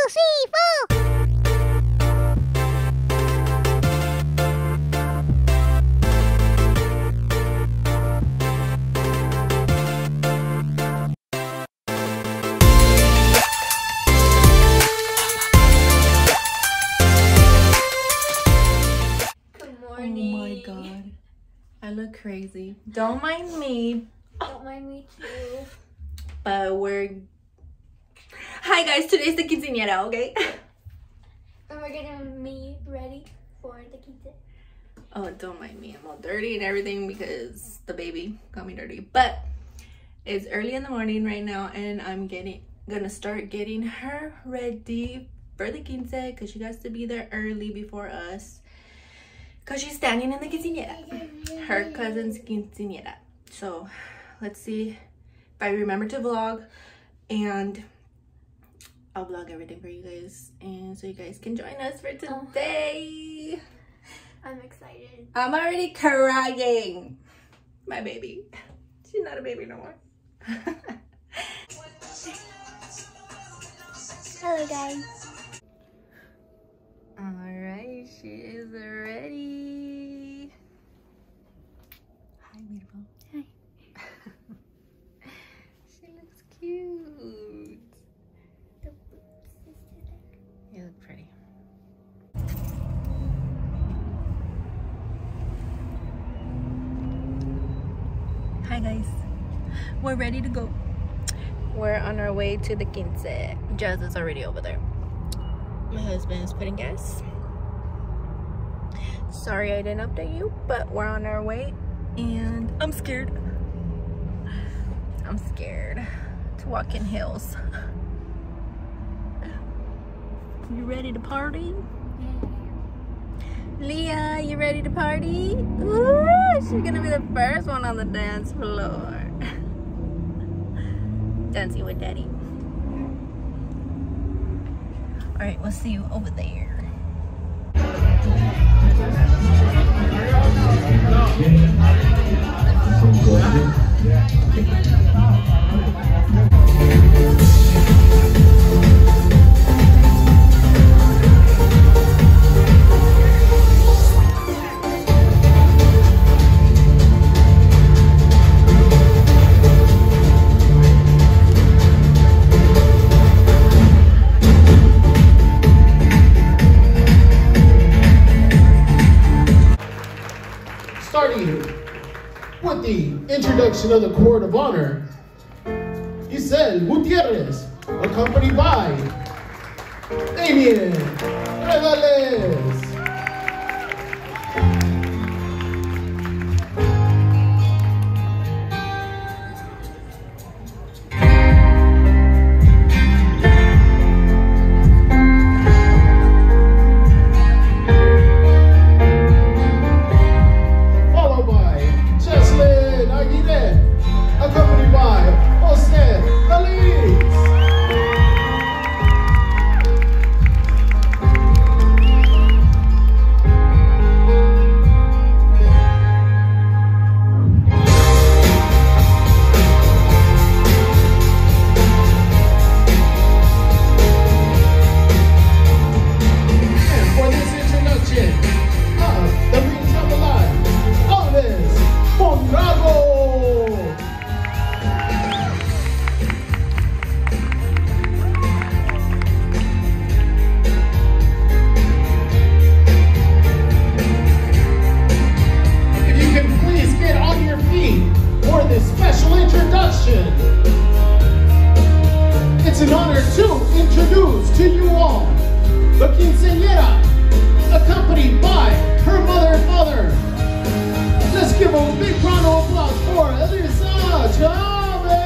2, 3, 4. Oh my god. I look crazy. Don't mind me. Don't mind me too. But Hi guys, today's the quinceañera, okay? And we're getting me ready for the quinceañera. Oh, don't mind me. I'm all dirty and everything because the baby got me dirty. But it's early in the morning right now and I'm gonna start getting her ready for the quince because she has to be there early before us. Because she's standing in the quinceañera, her cousin's quinceañera. So let's see if I remember to vlog, and I'll vlog everything for you guys, and so you guys can join us for today. I'm excited. I'm already crying. My baby. She's not a baby no more. Hello guys. Alright, she is ready. Hi, beautiful. Hi. She looks cute. You look pretty. Hi guys. We're ready to go. We're on our way to the quince. Jazz is already over there. My husband is putting gas. Sorry I didn't update you, but we're on our way and I'm scared. I'm scared to walk in hills. You ready to party? Leah, you ready to party? Ooh, she's gonna be the first one on the dance floor. Dancing with daddy. All right, we'll see you over there. Starting with the introduction of the Court of Honor, Isel Gutierrez, accompanied by Damien Revales. It's an honor to introduce to you all the quinceañera, accompanied by her mother and father. Let's give a big round of applause for Elisa Chavez.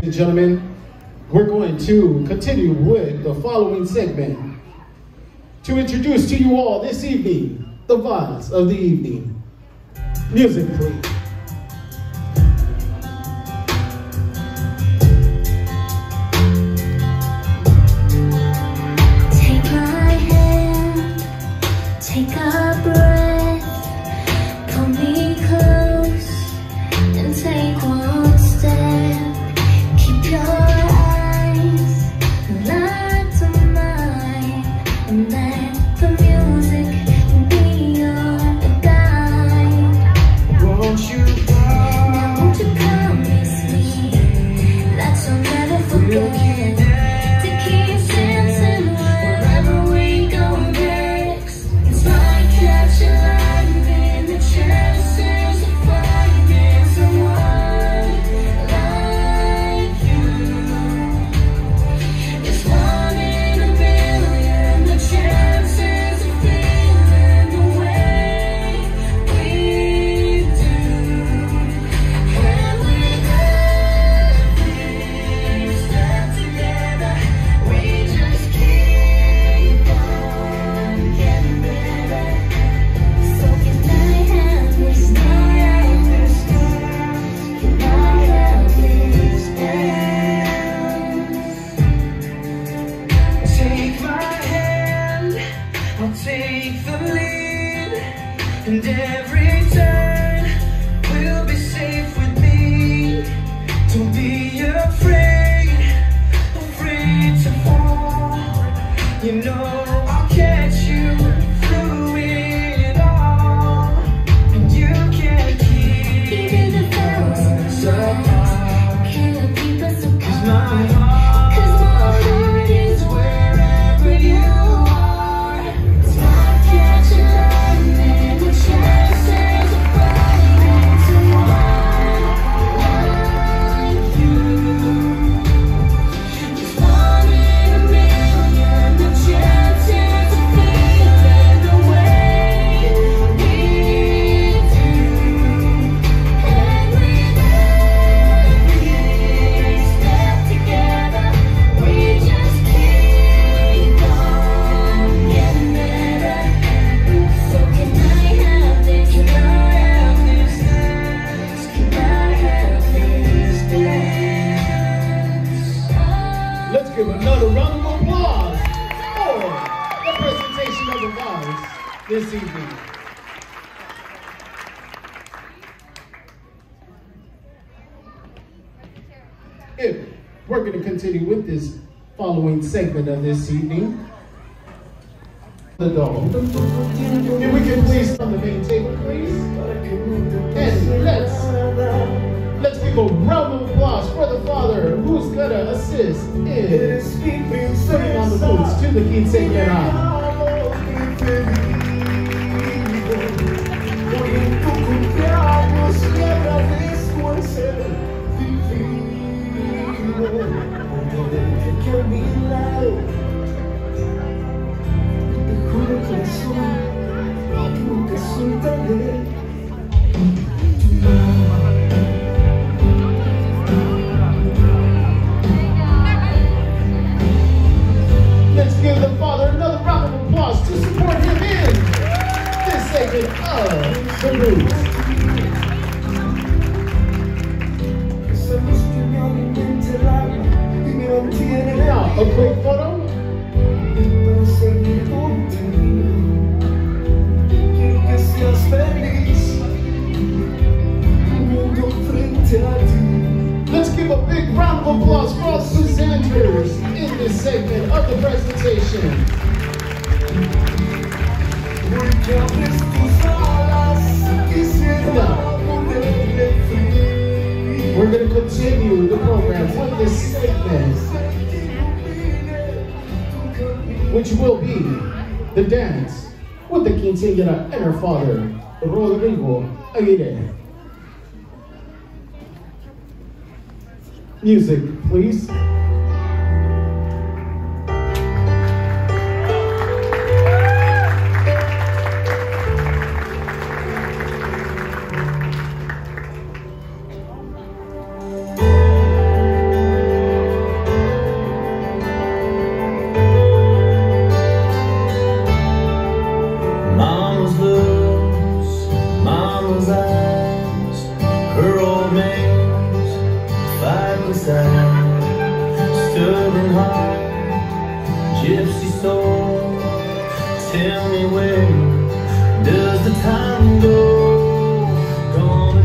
and gentlemen, we're going to continue with the following segment to introduce to you all this evening the vibes of the evening. Music, please. Take my hand, take a breath, pull me close and take one step. Keep your eyes locked on mine and let the music be your guide. Won't you Now won't you promise me that you'll never forget to keep dancing wherever we go next? It's like catching lightning, the chances of finding someone like you. It's 1 in a million, the chances of feeling the way we do. And with every step together, we just keep on getting better. So can I have this dance? Can I have this dance? Take my hand, I'll take the lead, and every turn will be safe with me. Don't be afraid to fall. You know I'll catch you through it all, and you can't keep Even the thousand us miles apart. can't keep us 'Cause my apart. heart 'Cause my heart is wherever you are. It's like catching lightning, the chances of finding someone like you. It's 1 in a million, the chances of feeling the way we do. And with every step together, we just keep on getting better. So can I have this? Can I have this dance? Can I have this dance? Let's give another round of applause for the presentation of the vibes this evening. If we're going to continue with this following segment of this evening, the dog. If we can please on the main table, please. And let's give a round of applause for the father who's gonna assist in putting on the boots to the quinceañera. Let's give the father another round of applause to support him in this segment of the boots. Now, a quick photo. Let's give a big round of applause for all the presenters in this segment of the presentation. Now, we're going to continue the program with this segment, which will be the dance with the quinceañera and her father, Rodrigo Aguirre. Music, please. inside. Stubborn heart, gypsy soul. Tell me where does the time go? Gonna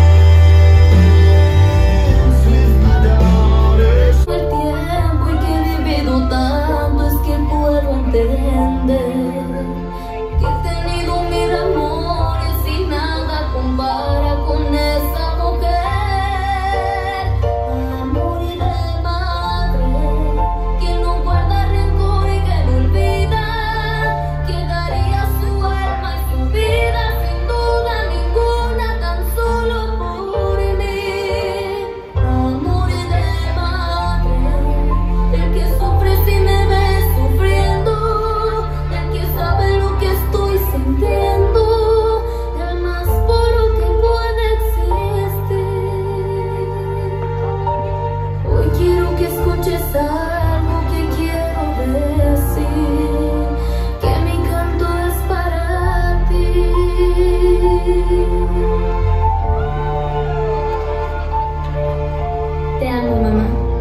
dance with my daughters. El tiempo y que he vivido tanto es que puedo entender que he tenido mil amores y nada compara con esa mujer. Amor y de madre que no guarda rencor y que no olvida, que daría su alma y su vida sin duda ninguna tan solo por mí. Amor y de madre, el que sufre si me ve sufriendo, el que sabe lo que estoy sintiendo, el más puro que puede existir. Hoy quiero que escuches algo que quiero decir, que mi canto es para ti. Te amo, mamá.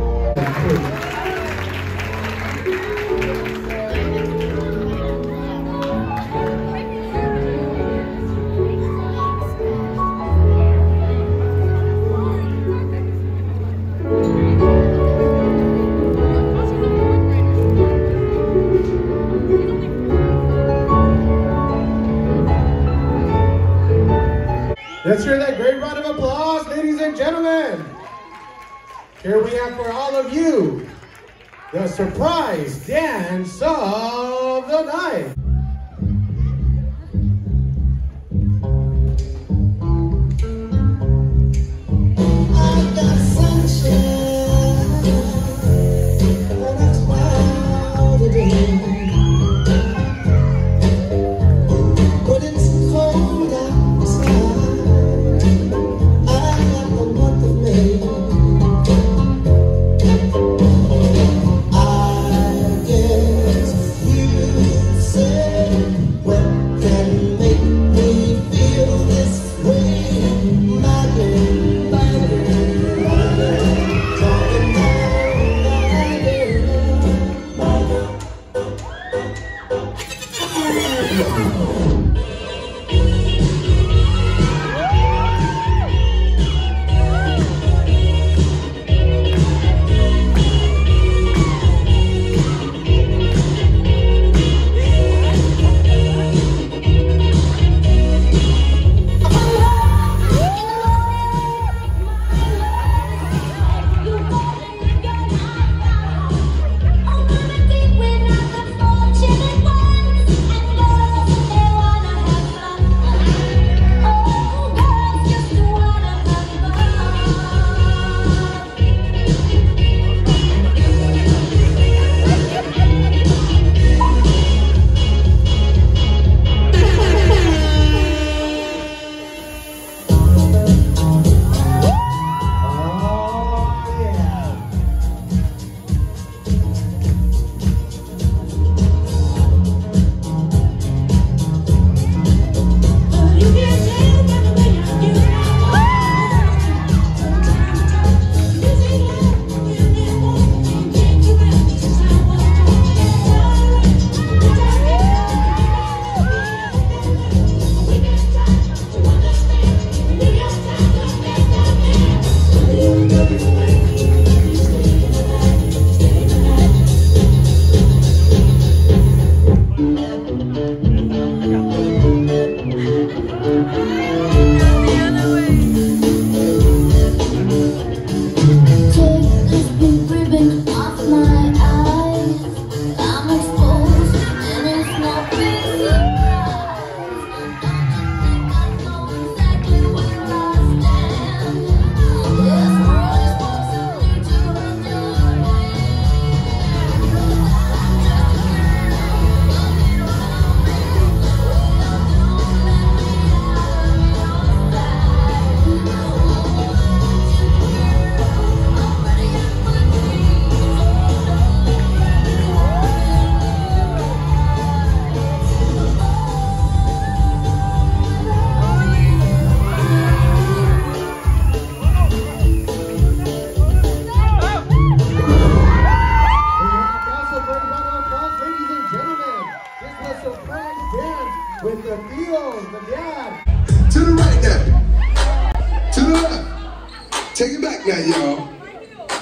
Let's hear that great round of applause, ladies and gentlemen. Here we have for all of you the surprise dance of the night. Say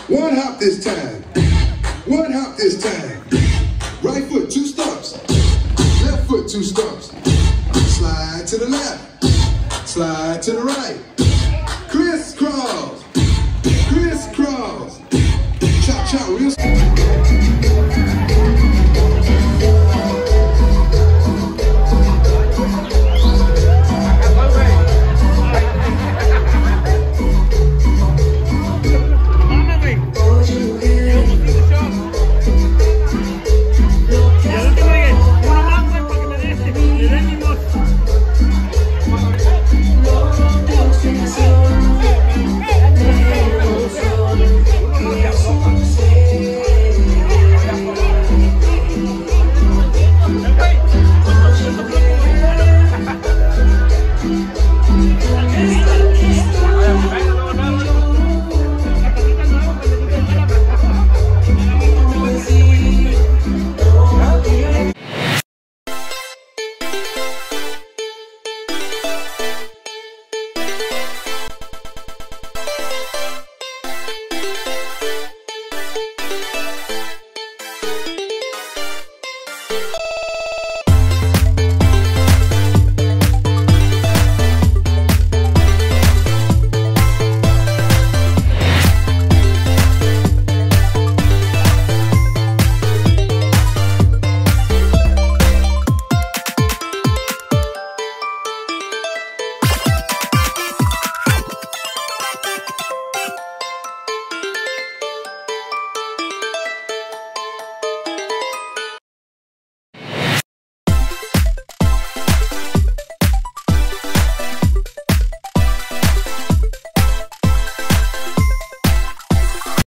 One hop this time. One hop this time. Right foot, 2 stumps. Left foot, 2 stumps. Slide to the left. Slide to the right. Crisscross.